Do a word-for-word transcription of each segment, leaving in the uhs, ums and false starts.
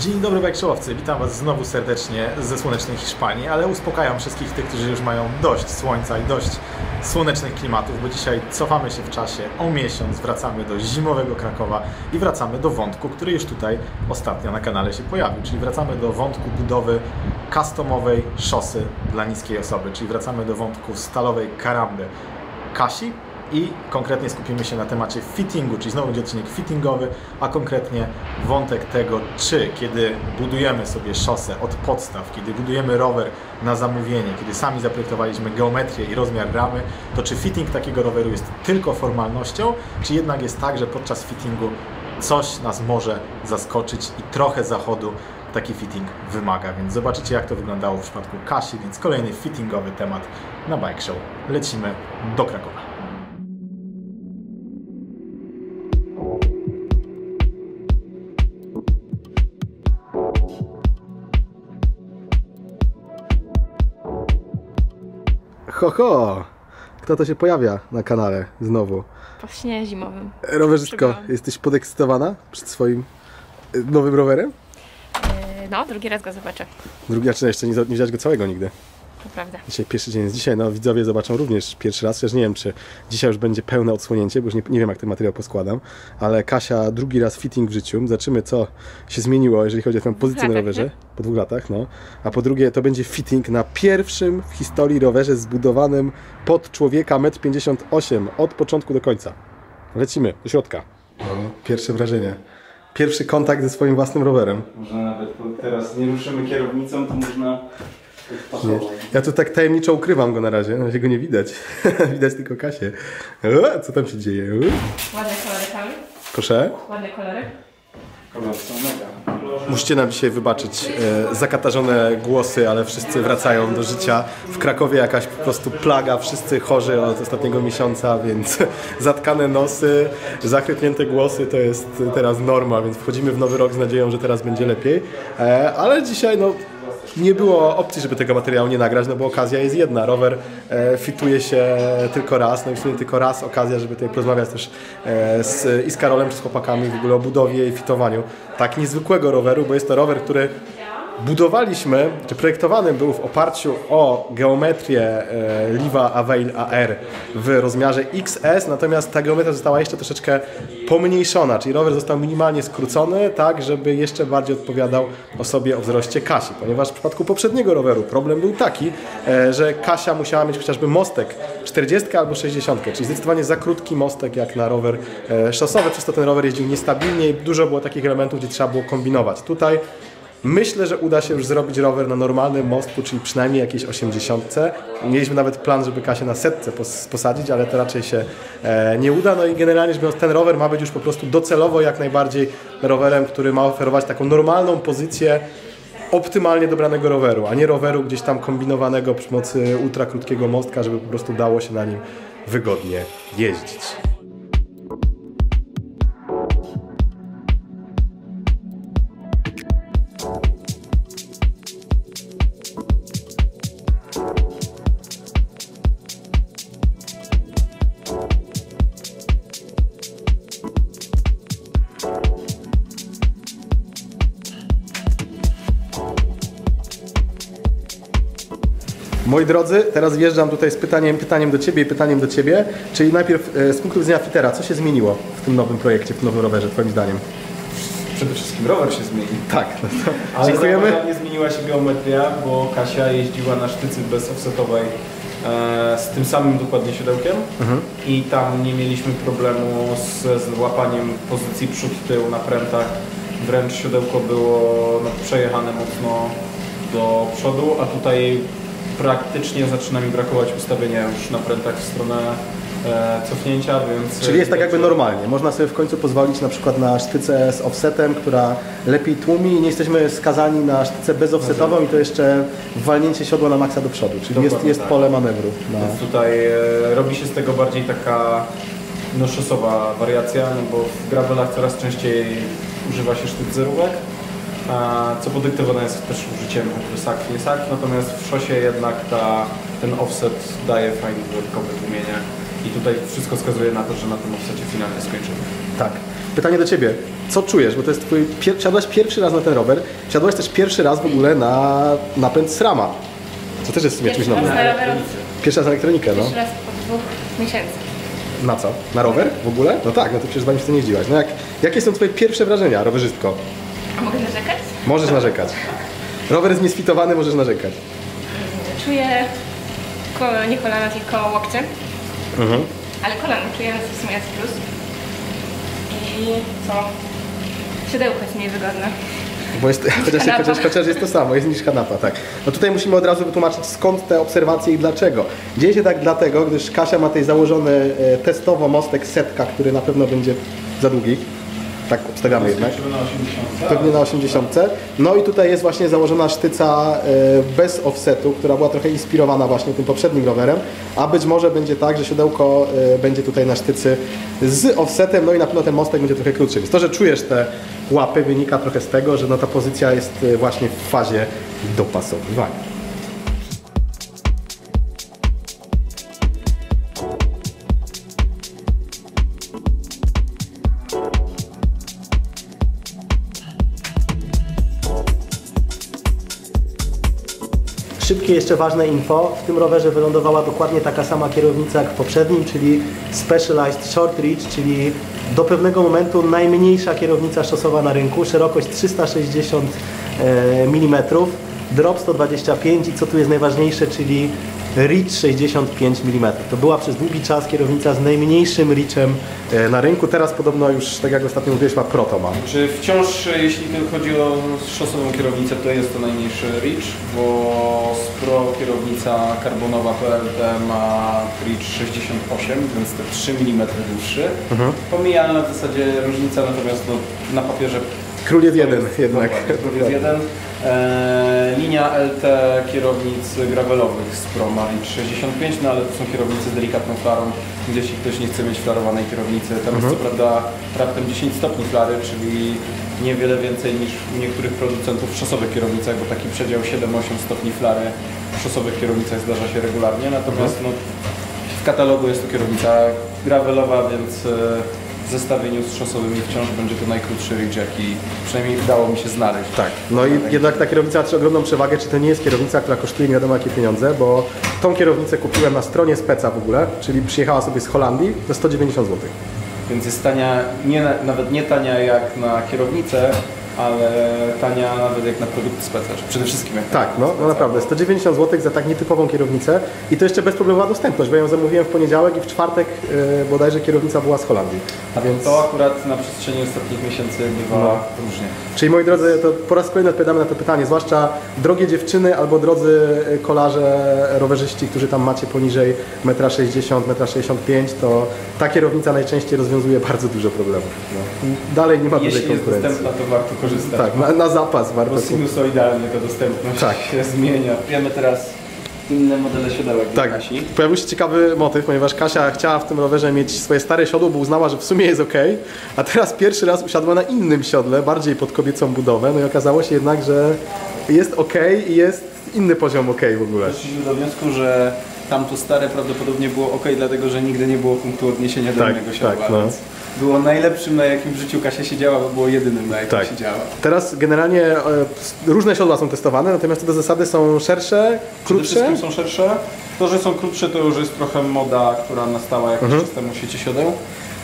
Dzień dobry bajkshowowcy, witam Was znowu serdecznie ze słonecznej Hiszpanii, ale uspokajam wszystkich tych, którzy już mają dość słońca i dość słonecznych klimatów, bo dzisiaj cofamy się w czasie o miesiąc, wracamy do zimowego Krakowa i wracamy do wątku, który już tutaj ostatnio na kanale się pojawił, czyli wracamy do wątku budowy customowej szosy dla niskiej osoby, czyli wracamy do wątku stalowej karamby Kasi. I konkretnie skupimy się na temacie fittingu, czyli znowu będzie odcinek fittingowy, a konkretnie wątek tego, czy kiedy budujemy sobie szosę od podstaw, kiedy budujemy rower na zamówienie, kiedy sami zaprojektowaliśmy geometrię i rozmiar ramy, to czy fitting takiego roweru jest tylko formalnością, czy jednak jest tak, że podczas fittingu coś nas może zaskoczyć i trochę zachodu taki fitting wymaga, więc zobaczycie, jak to wyglądało w przypadku Kasi, więc kolejny fittingowy temat na Bike Show. Lecimy do Krakowa. Ho, ho! Kto to się pojawia na kanale znowu? Po śnie zimowym. Rowerzystko, jesteś podekscytowana przed swoim nowym rowerem? Yy, no, drugi raz go zobaczę. Drugi, a czy jeszcze nie, nie widziałeś go całego nigdy? To prawda. Dzisiaj pierwszy dzień jest dzisiaj, no widzowie zobaczą również pierwszy raz, chociaż nie wiem, czy dzisiaj już będzie pełne odsłonięcie, bo już nie, nie wiem, jak ten materiał poskładam, ale Kasia drugi raz fitting w życiu. Zobaczymy, co się zmieniło, jeżeli chodzi o twoją pozycję na rowerze. Nie? Po dwóch latach, no. A po drugie, to będzie fitting na pierwszym w historii rowerze zbudowanym pod człowieka metr pięćdziesiąt osiem od początku do końca. Lecimy do środka. No, pierwsze wrażenie. Pierwszy kontakt ze swoim własnym rowerem. Można nawet, teraz nie ruszymy kierownicą, to można... Nie. Ja tu tak tajemniczo ukrywam go na razie, na razie go nie widać. Widać tylko Kasię. O, co tam się dzieje? O. Ładne kolory kawy. Proszę? Ładne kolory. Kolory są mega. Musicie nam dzisiaj wybaczyć e, zakatarzone głosy, ale wszyscy wracają do życia. W Krakowie jakaś po prostu plaga, wszyscy chorzy od ostatniego miesiąca, więc zatkane nosy, zachrypnięte głosy to jest teraz norma, więc wchodzimy w nowy rok z nadzieją, że teraz będzie lepiej. E, ale dzisiaj no... nie było opcji, żeby tego materiału nie nagrać, no bo okazja jest jedna. Rower e, fituje się tylko raz, no i w sumie tylko raz okazja, żeby tutaj porozmawiać też e, z, i z Karolem, czy z chłopakami w ogóle o budowie i fitowaniu tak niezwykłego roweru, bo jest to rower, który budowaliśmy, czy projektowany był w oparciu o geometrię e, Liva Avail A R w rozmiarze X S, natomiast ta geometria została jeszcze troszeczkę pomniejszona, czyli rower został minimalnie skrócony, tak żeby jeszcze bardziej odpowiadał osobie o wzroście Kasi, ponieważ w przypadku poprzedniego roweru problem był taki, e, że Kasia musiała mieć chociażby mostek czterdziestkę albo sześćdziesiątkę, czyli zdecydowanie za krótki mostek jak na rower e, szosowy, przez to ten rower jeździł niestabilnie i dużo było takich elementów, gdzie trzeba było kombinować. Tutaj myślę, że uda się już zrobić rower na normalnym mostku, czyli przynajmniej jakieś osiemdziesiątce. Mieliśmy nawet plan, żeby Kasię na setce pos posadzić, ale to raczej się e, nie uda. No i generalnie rzecz biorąc, ten rower ma być już po prostu docelowo jak najbardziej rowerem, który ma oferować taką normalną pozycję optymalnie dobranego roweru, a nie roweru gdzieś tam kombinowanego przy pomocy ultra krótkiego mostka, żeby po prostu dało się na nim wygodnie jeździć. Moi drodzy, teraz wjeżdżam tutaj z pytaniem, pytaniem do Ciebie i pytaniem do Ciebie, czyli najpierw e, z punktu widzenia fitera, co się zmieniło w tym nowym projekcie, w tym nowym rowerze, Twoim zdaniem? Przede wszystkim rower się zmieni. Tak. Ale dziękujemy. nie zmieniła się geometria, bo Kasia jeździła na sztycy bezoffsetowej e, z tym samym dokładnie siodełkiem mhm. i tam nie mieliśmy problemu z, z łapaniem pozycji przód-tył na prętach. Wręcz siodełko było no, przejechane mocno do przodu, a tutaj praktycznie zaczyna mi brakować ustawienia już na prętach w stronę e, cofnięcia, więc... Czyli jest tak jakby normalnie. Można sobie w końcu pozwolić na przykład na sztycę z offsetem, która lepiej tłumi i nie jesteśmy skazani na sztycę bezoffsetową i to jeszcze walnięcie siodła na maksa do przodu. Czyli jest, jest tak. pole manewru. No. Więc tutaj e, robi się z tego bardziej taka no, szosowa wariacja, no bo w gravelach coraz częściej używa się sztyc zerówek. Co podyktowane jest też użyciem sak, nie sak, natomiast w szosie jednak ta, ten offset daje fajne dodatkowe tłumienie i tutaj wszystko wskazuje na to, że na tym offsetie finalnie skończymy. Tak. Pytanie do Ciebie. Co czujesz? Bo to jest twój... Pier... Siadłaś pierwszy raz na ten rower. Siadłaś też pierwszy raz w ogóle na napęd SRAMa. Co też jest w sumie czymś Pierwszy nowym. raz na rower, Pierwszy raz na elektronikę, no. pierwszy raz po dwóch miesiącach. Na co? Na rower w ogóle? No tak, no to przecież z Wami się nie jeździłaś. No jak... Jakie są Twoje pierwsze wrażenia, rowerzystko? A mogę narzekać? Możesz narzekać. Rower jest niesfitowany, możesz narzekać. Czuję ko- nie kolana, tylko łokcie. Mhm. Ale kolana czuję, to w sumie jest plus. I co? Siodełko jest mniej wygodne. Bo jest, chociaż, kanapa. chociaż, chociaż jest to samo, jest niż kanapa, tak. No tutaj musimy od razu wytłumaczyć, skąd te obserwacje i dlaczego. Dzieje się tak dlatego, gdyż Kasia ma tutaj założony e, testowo mostek setka, który na pewno będzie za długi. Tak obstawiamy jednak. Pewnie na osiemdziesiątce. No i tutaj jest właśnie założona sztyca e, bez offsetu, która była trochę inspirowana właśnie tym poprzednim rowerem, a być może będzie tak, że siodełko e, będzie tutaj na sztycy z offsetem, no i na pewno ten mostek będzie trochę krótszy. Więc to, że czujesz te łapy, wynika trochę z tego, że no ta pozycja jest e, właśnie w fazie dopasowywania. Szybkie jeszcze ważne info, w tym rowerze wylądowała dokładnie taka sama kierownica jak w poprzednim, czyli Specialized Short Reach, czyli do pewnego momentu najmniejsza kierownica szosowa na rynku, szerokość trzysta sześćdziesiąt milimetrów, drop sto dwadzieścia pięć i co tu jest najważniejsze, czyli reach sześćdziesiąt pięć milimetrów. To była przez długi czas kierownica z najmniejszym reachem Na rynku teraz podobno już, tak jak ostatnio mówiłeś, ma Proto ma. Czy wciąż, jeśli chodzi o szosową kierownicę, to jest to najmniejszy reach, bo z Pro kierownica karbonowa P L T ma reach sześćdziesiąt osiem, więc te trzy milimetry dłuższy. Mhm. Pomijalna w zasadzie różnica, natomiast no, na papierze Król jest jeden jednak. Król jest jeden. E, linia L T kierownic gravelowych z Pro ma reach sześćdziesiąt pięć, no ale to są kierownice z delikatną flarą, gdzie jeśli ktoś nie chce mieć flarowanej kierownicy, tam mhm. jest co prawda raptem dziesięć stopni flary, czyli niewiele więcej niż u niektórych producentów w szosowych kierownicach, bo taki przedział siedem osiem stopni flary w szosowych kierownicach zdarza się regularnie, natomiast mhm. no, w katalogu jest to kierownica gravelowa, więc e, w zestawieniu z szosowymi wciąż będzie to najkrótszy reach, jaki przynajmniej udało mi się znaleźć. Tak, no i jednak ta kierownica ma ogromną przewagę, czy to nie jest kierownica, która kosztuje nie wiadomo jakie pieniądze, bo tą kierownicę kupiłem na stronie Speca w ogóle, czyli przyjechała sobie z Holandii za sto dziewięćdziesiąt złotych. Więc jest tania, nie, nawet nie tania jak na kierownicę, ale tania nawet jak na produkty Speca, przede wszystkim jak Tak, no, no naprawdę, sto dziewięćdziesiąt złotych za tak nietypową kierownicę i to jeszcze bezproblemowa dostępność, bo ja ją zamówiłem w poniedziałek i w czwartek yy, bodajże kierownica była z Holandii. A więc to akurat na przestrzeni ostatnich miesięcy bywa no. różnie. Czyli moi drodzy, to po raz kolejny odpowiadamy na to pytanie, zwłaszcza drogie dziewczyny albo drodzy kolarze, rowerzyści, którzy tam macie poniżej jeden sześćdziesiąt, jeden sześćdziesiąt pięć, to ta kierownica najczęściej rozwiązuje bardzo dużo problemów. No. Dalej nie ma dużej Jeśli jest konkurencji. dostępna, to warto korzystać. Tak, na, na zapas warto. Bo sinusoidalnie ta dostępność tak. się zmienia. Wiemy teraz inne modele siodełek tak. Kasi. Pojawił się ciekawy motyw, ponieważ Kasia chciała w tym rowerze mieć swoje stare siodło, bo uznała, że w sumie jest ok, a teraz pierwszy raz usiadła na innym siodle, bardziej pod kobiecą budowę, no i okazało się jednak, że jest ok i jest inny poziom ok w ogóle. Doszliśmy do wniosku, że tamto stare prawdopodobnie było ok, dlatego że nigdy nie było punktu odniesienia do tak, innego siodła. Tak, no. Było najlepszym, na jakim w życiu Kasia siedziała, bo było jedynym, na jakim tak. siedziała. Teraz generalnie e, różne siodła są testowane, natomiast te zasady są szersze, krótsze. Przede wszystkim są szersze. To, że są krótsze, to już jest trochę moda, która nastała jakiś mhm. czas temu w świecie siodeł.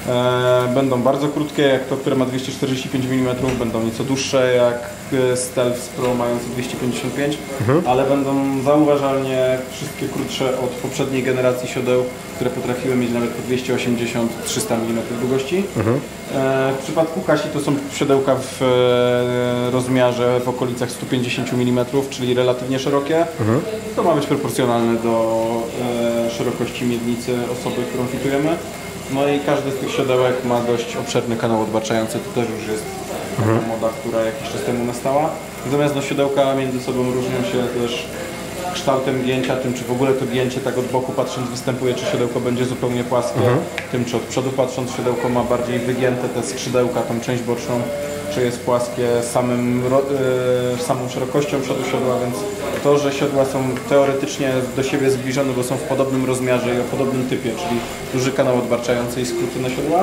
E, będą bardzo krótkie, jak to, które ma dwieście czterdzieści pięć milimetrów, będą nieco dłuższe, jak Stealth Pro mające dwieście pięćdziesiąt pięć, mhm. ale będą zauważalnie wszystkie krótsze od poprzedniej generacji siodeł, które potrafiły mieć nawet po dwieście osiemdziesiąt do trzystu milimetrów długości. Mhm. E, w przypadku Kasi to są siodełka w e, rozmiarze w okolicach stu pięćdziesięciu milimetrów, czyli relatywnie szerokie. Mhm. To ma być proporcjonalne do e, szerokości miednicy osoby, którą fitujemy. No i każdy z tych siodełek ma dość obszerny kanał odbaczający, to też już jest taka mhm. moda, która jakiś czas temu nastała. Natomiast no, siodełka między sobą różnią się też kształtem gięcia, tym czy w ogóle to gięcie tak od boku patrząc występuje, czy siodełko będzie zupełnie płaskie, mhm. tym czy od przodu patrząc siodełko ma bardziej wygięte te skrzydełka, tą część boczną, czy jest płaskie samym, yy, samą szerokością przodu siodła, więc to, że siodła są teoretycznie do siebie zbliżone, bo są w podobnym rozmiarze i o podobnym typie, czyli duży kanał odbarczający i skróty na siodłach,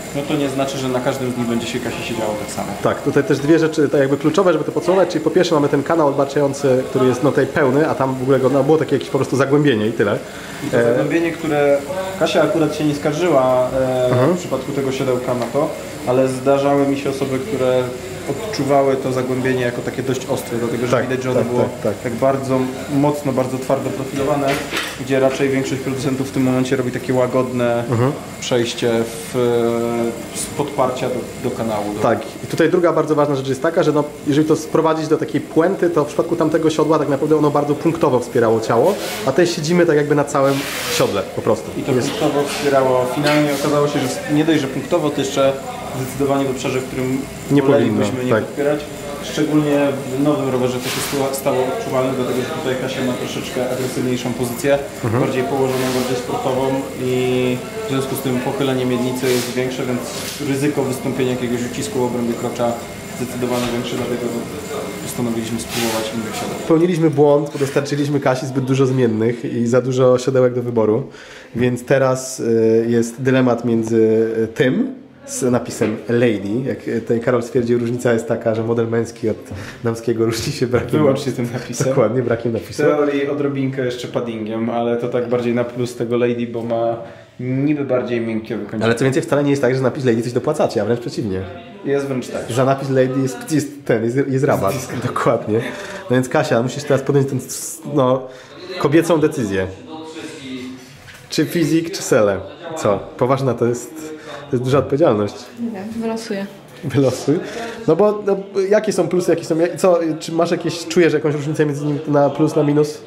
no to nie znaczy, że na każdym z nich będzie się Kasi siedziało tak samo. Tak, tutaj też dwie rzeczy tak jakby kluczowe, żeby to podsumować, czyli po pierwsze mamy ten kanał odbarczający, który jest no tutaj pełny, a tam w ogóle go, no, było takie jakieś po prostu zagłębienie i tyle. I to zagłębienie, które Kasia akurat się nie skarżyła e, Mhm. w przypadku tego siodełka na to, ale zdarzały mi się osoby, które odczuwały to zagłębienie jako takie dość ostre, dlatego że Tak, widać, że ono tak, było tak, tak. tak bardzo mocno, bardzo twardo profilowane, gdzie raczej większość producentów w tym momencie robi takie łagodne Mhm. przejście w, z podparcia do, do kanału. Do... Tak, i tutaj druga bardzo ważna rzecz jest taka, że no, jeżeli to sprowadzić do takiej puenty, to w przypadku tamtego siodła tak naprawdę ono bardzo punktowo wspierało ciało, a tutaj siedzimy tak jakby na całym siodle po prostu. I to Jest, punktowo wspierało. Finalnie okazało się, że nie dość, że punktowo, to jeszcze zdecydowanie w obszarze, w którym Nie wolelibyśmy powinno, nie tak. podpierać. Szczególnie w nowym rowerze to się sta- stało odczuwalne, dlatego że tutaj Kasia ma troszeczkę agresywniejszą pozycję, Mhm. bardziej położoną, bardziej sportową i w związku z tym pochylenie miednicy jest większe, więc ryzyko wystąpienia jakiegoś ucisku w obrębie krocza zdecydowanie większe, dlatego postanowiliśmy spróbować innych siodeł. Popełniliśmy błąd, bo dostarczyliśmy Kasi zbyt dużo zmiennych i za dużo siodełek do wyboru, więc teraz y, jest dylemat między tym z napisem Lady. Jak tutaj Karol stwierdził, różnica jest taka, że model męski od damskiego różni się brakiem. Wyłącznie tym napisem. Dokładnie, brakiem W napisu. teorii odrobinkę jeszcze paddingiem, ale to tak bardziej na plus tego Lady, bo ma niby bardziej miękkie wykończenie. Ale co więcej, wcale nie jest tak, że napis Lady coś dopłacacie, a wręcz przeciwnie. Jest wręcz tak. Za napis Lady jest, jest ten, jest, jest rabat. Dokładnie. No więc Kasia, musisz teraz podjąć tę no, kobiecą decyzję. Czy fizik, czy sele? Co? Poważna to jest, to jest duża odpowiedzialność. Nie wiem, wylosuję. Wylosuj. No bo no, jakie są plusy, jakie są... Co, czy masz jakieś, czujesz jakąś różnicę między nimi na plus, na minus?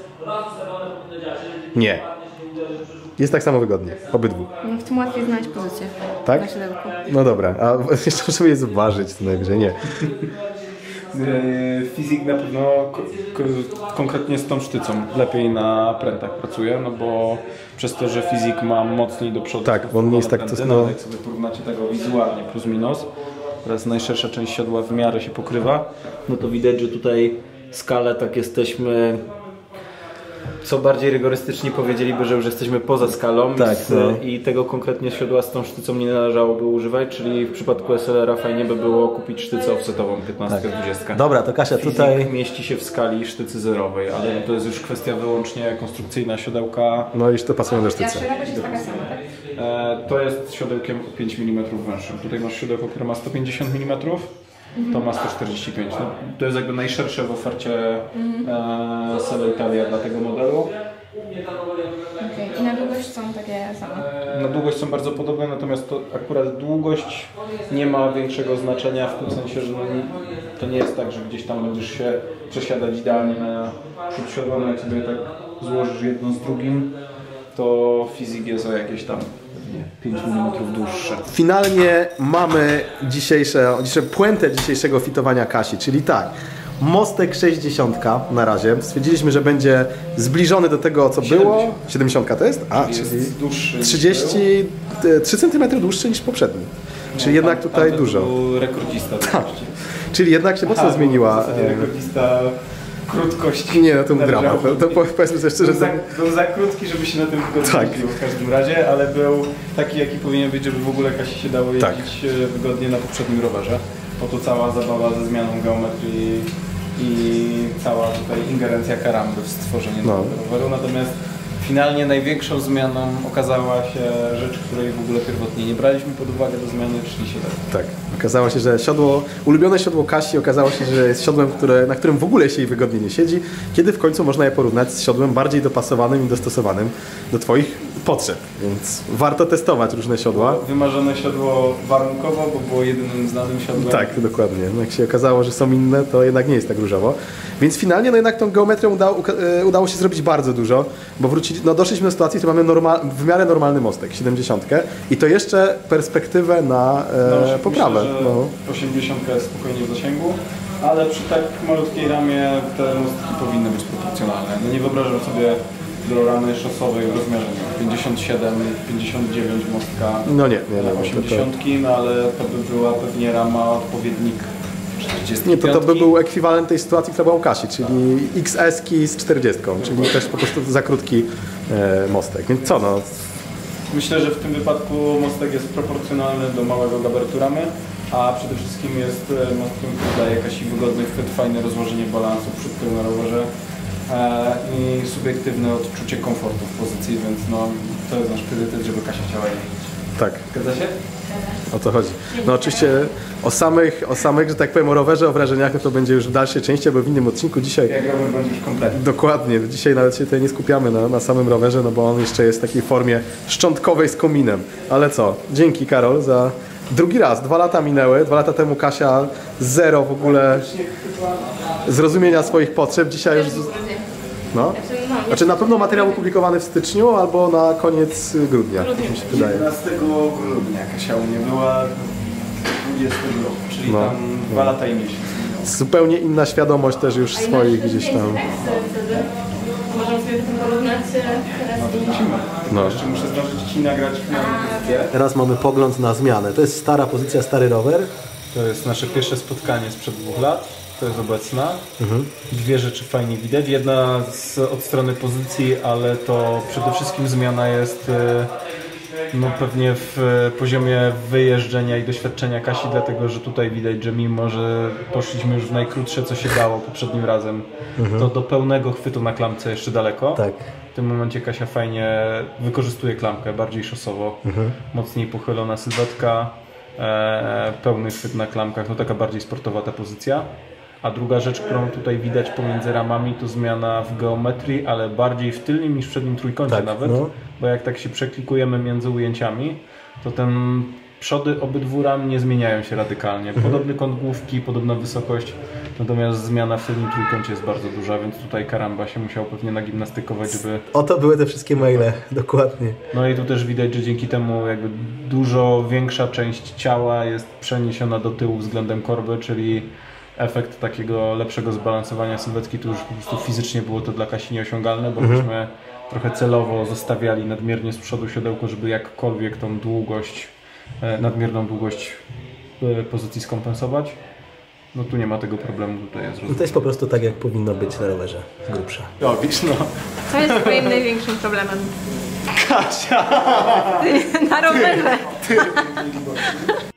Nie. Jest tak samo wygodnie, obydwu. No, w tym łatwiej znaleźć pozycję. Tak? Na siodełku. No dobra, a jeszcze muszę je zważyć co najwyżej, nie. Yy, Fizik na pewno ko- ko- konkretnie z tą sztycą lepiej na prętach pracuje, no bo przez to, że Fizik ma mocniej do przodu Tak, bo on nie jest tak pręty, to- no, no. jak sobie porównacie tego wizualnie plus minus, teraz najszersza część siodła w miarę się pokrywa, no to widać, że tutaj skalę tak jesteśmy, co bardziej rygorystyczni powiedzieliby, że już jesteśmy poza skalą Tak, z, no. i tego konkretnie siodła z tą sztycą nie należałoby używać, czyli w przypadku S L R-a fajnie by było kupić sztycę offsetową piętnastkę, dwudziestkę. Dobra, to Kasia, Fizik tutaj... mieści się w skali sztycy zerowej, ale to jest już kwestia wyłącznie konstrukcyjna siodełka. No już to pasują do Ja sztycy. szerokość jest taka sama, tak? E, to jest siodełkiem o pięć milimetrów węższym. Tutaj masz siodełko, które ma sto pięćdziesiąt milimetrów, to ma sto czterdzieści pięć. No, to jest jakby najszersze w ofercie e, Sele Italia dla tego modelu. Okej. I na długość są takie same. Na długość są bardzo podobne, natomiast to akurat długość nie ma większego znaczenia w tym sensie, że no nie, to nie jest tak, że gdzieś tam będziesz się przesiadać idealnie na przód siodła, no jak sobie tak złożysz jedno z drugim, to Fizik jest o jakieś tam pewnie pięć milimetrów dłuższe. Finalnie mamy dzisiejsze, dzisiejsze puentę dzisiejszego fitowania Kasi, czyli tak. Mostek sześćdziesiąt na razie. Stwierdziliśmy, że będzie zbliżony do tego, co było. siedemdziesiąt to jest? A, Czyli czyli jest dłuższy. trzydzieści trzy centymetry dłuższy niż poprzedni. Czyli jednak tutaj Tamten dużo. był rekordista. Tak. Czyli jednak się mocno zmieniła. e, Rekordista krótkości. Nie, no to Należało dramat. To, to powiedzieć. powiedzmy sobie szczerze, Był za, że był za krótki, żeby się na tym wygodnie Tak. jeździło w każdym razie, ale był taki, jaki powinien być, żeby w ogóle Kasi się dało Tak. jeździć e, wygodnie na poprzednim rowerze. Po to cała zabawa ze zmianą geometrii i cała tutaj ingerencja karamby w stworzenie No. nowego roweru. Natomiast finalnie największą zmianą okazała się rzecz, której w ogóle pierwotnie nie braliśmy pod uwagę do zmiany, czyli siodło. tak. Okazało się, że siodło, ulubione siodło Kasi okazało się, że jest siodłem, które, na którym w ogóle się jej wygodnie nie siedzi, kiedy w końcu można je porównać z siodłem bardziej dopasowanym i dostosowanym do Twoich potrzeb. Więc warto testować różne siodła. Wymarzone siodło warunkowo, bo było jedynym znanym siodłem. Tak, dokładnie. No jak się okazało, że są inne, to jednak nie jest tak różowo. Więc finalnie no jednak tą geometrią udało, uka- udało się zrobić bardzo dużo, bo wrócili, no doszliśmy do sytuacji, że mamy normal, w miarę normalny mostek, siedemdziesiąt i to jeszcze perspektywę na e, No, poprawę. Myślę, że No. osiemdziesiąt jest spokojnie w zasięgu, ale przy tak malutkiej ramie te mostki powinny być proporcjonalne. No nie wyobrażam sobie do ramy szosowej w rozmiarze pięćdziesiąt siedem pięćdziesiąt dziewięć mostka No nie, nie, nie. na To, to, osiemdziesiąt, no ale to by była pewnie rama odpowiednik czterdzieści. nie, to, to by był ekwiwalent tej sytuacji, która była u Kasi, czyli X S-ki z czterdziestką, czyli też po prostu za krótki e, mostek. Więc co no, myślę, że w tym wypadku mostek jest proporcjonalny do małego gabarytu ramy, a przede wszystkim jest mostkiem, który daje Kasi wygodny chwyt, fajne rozłożenie balansu przód tył na rowerze i subiektywne odczucie komfortu w pozycji, więc no, to jest nasz priorytet, żeby Kasia chciała jeździć. Tak. Zgadza się? O to chodzi. No oczywiście o samych, o samych, że tak powiem, o rowerze, o wrażeniach, no to będzie już w dalszej części, bo w innym odcinku dzisiaj... Jak rower będzie już kompletnie. Dokładnie. Dzisiaj nawet się tutaj nie skupiamy na, na samym rowerze, no bo on jeszcze jest w takiej formie szczątkowej z kominem. Ale co? Dzięki, Karol, za drugi raz. Dwa lata minęły. Dwa lata temu Kasia zero w ogóle zrozumienia swoich potrzeb. Dzisiaj już... No. Znaczy na pewno materiał opublikowany w styczniu albo na koniec grudnia, mi się wydaje. jedenastego grudnia Kasia u mnie była dwudziestego roku, czyli No. tam dwa lata i miesiąc. Zupełnie inna świadomość też już swoich gdzieś tam. Możemy sobie potem porównać teraz i... Musimy. No. Jeszcze muszę zdążyć Ci nagrać na pozycję. Teraz mamy pogląd na zmianę. To jest stara pozycja, stary rower. To jest nasze pierwsze spotkanie sprzed dwóch lat. To jest obecna. Mhm. Dwie rzeczy fajnie widać. Jedna z, od strony pozycji, ale to przede wszystkim zmiana jest no, pewnie w poziomie wyjeżdżenia i doświadczenia Kasi, dlatego że tutaj widać, że mimo, że poszliśmy już w najkrótsze, co się dało poprzednim razem, mhm. to do pełnego chwytu na klamce jeszcze daleko. Tak. W tym momencie Kasia fajnie wykorzystuje klamkę, bardziej szosowo, mhm. mocniej pochylona sylwetka, e, pełny chwyt na klamkach, no taka bardziej sportowa ta pozycja. A druga rzecz, którą tutaj widać pomiędzy ramami, to zmiana w geometrii, ale bardziej w tylnym niż w przednim trójkącie tak, nawet, no. bo jak tak się przeklikujemy między ujęciami, to ten przody obydwu ram nie zmieniają się radykalnie. Podobny kąt główki, podobna wysokość, natomiast zmiana w tylnym trójkącie jest bardzo duża, więc tutaj Karamba się musiał pewnie nagimnastykować, żeby... Oto były te wszystkie maile, dokładnie. No i tu też widać, że dzięki temu jakby dużo większa część ciała jest przeniesiona do tyłu względem korby, czyli efekt takiego lepszego zbalansowania sylwetki, to już po prostu fizycznie było to dla Kasi nieosiągalne, bo mhm. myśmy trochę celowo zostawiali nadmiernie z przodu siodełko, żeby jakkolwiek tą długość, nadmierną długość pozycji skompensować. No tu nie ma tego problemu, tutaj jest rozumiem. To jest po prostu tak, jak powinno być na rowerze, grubsza. O, widzisz, no. Co jest twoim największym problemem? Kasia! Ty, na rowerze! Ty.